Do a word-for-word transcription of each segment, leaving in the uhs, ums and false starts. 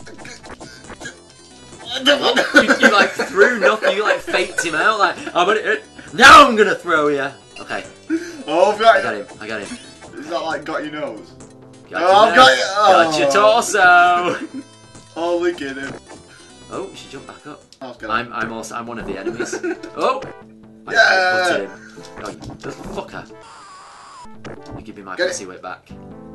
you, you like threw nothing. You like faked him out. Like I'm gonna. Now I'm gonna throw you. Okay. Oh, I've got, I got him. I got him. Is that like got your nose? Got oh, I've got you. Oh. Got your torso. Oh, look at him. Oh, she jumped back up. Oh, I'm. I'm also. I'm one of the enemies. Oh. I Yeah. butted him. Oh, you the fucker. You give me my Get pussy whip back.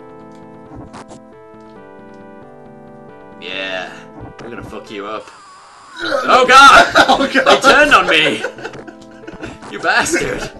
Yeah. I'm gonna fuck you up. Oh god! Oh god! They turned on me! You bastard!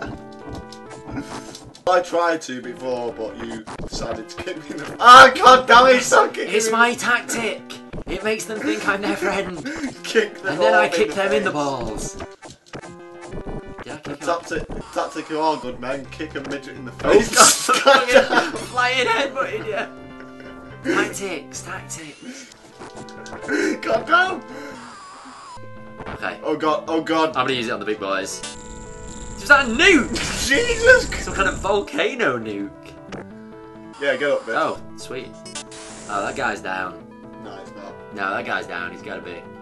I tried to before, but you decided to kick me in the... Ah, god damn it, stop kicking It's me. my tactic! It makes them think I'm their friend. Kick them And then I all kick in them the in the face. balls. Yeah, kick him. Tactic, tactic of all good men, kick a midget in the Oh face. god, God damn. flying headbutted you! Tactics, tactics. God damn! Okay. Oh god, oh god. I'm gonna use it on the big boys. Was that a nuke? Jesus! Some kind of volcano nuke. Yeah, get up, bitch. Oh, sweet. Oh, that guy's down. No, it's not. No, that guy's down. He's gotta be.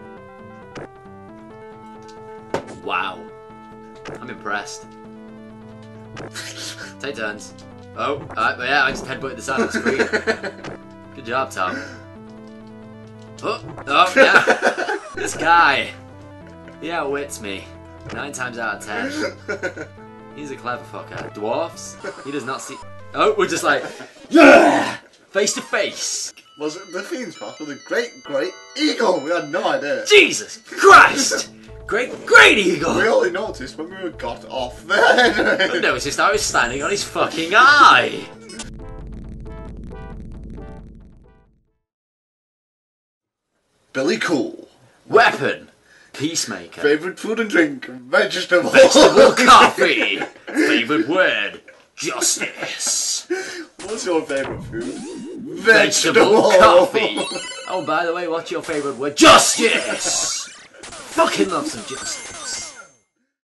Wow. I'm impressed. Take turns. Oh, uh, yeah, I just headbutted the side of the screen. Good job, Tom. Oh, oh, yeah. This guy. He outwits me. Nine times out of ten. He's a clever fucker. Dwarfs? He does not see... Oh, we're just like... Yeah! Face to face. Was it the Fiend's Path with a great, great eagle? We had no idea. Jesus Christ! Great, great eagle! We only noticed when we got off there. I noticed I was standing on his fucking eye! Billy Cool. Weapon. Peacemaker. Favourite food and drink? Vegetable. Vegetable coffee. Favourite word? Justice. What's your favourite food? Vegetable coffee. Oh, by the way, what's your favourite word? Justice! Fucking love some justice.